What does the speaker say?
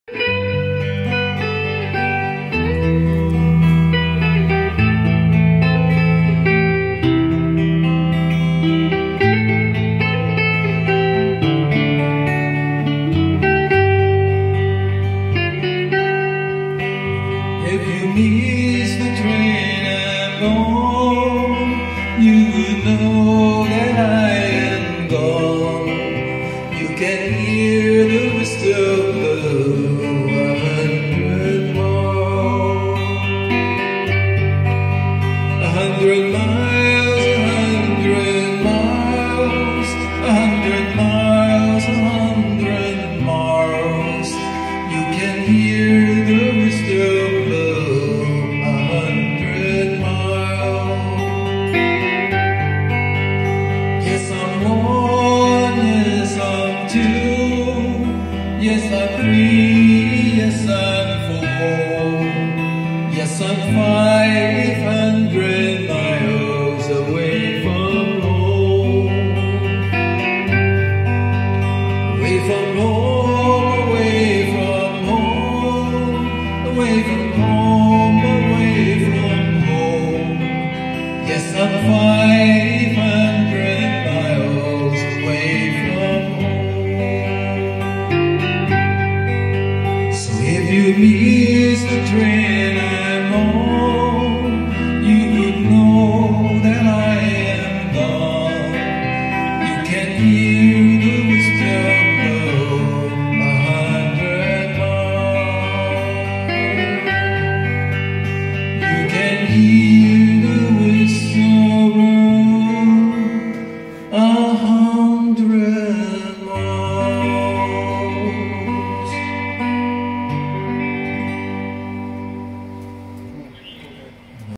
If you miss the train I'm on, you would know that I am gone. You can hear the whistle blow 100 more. 100 miles, 100 miles, 100 miles, 100 miles. You can hear the whistle blow 100 miles. Yes, I'm one, yes, I'm two, yes, I'm three, yes, I'm four, yes, I'm 500 miles away from home. Away from home, away from home, away from home, away from home. Yes, I'm 500 miles away from home. So if you miss the train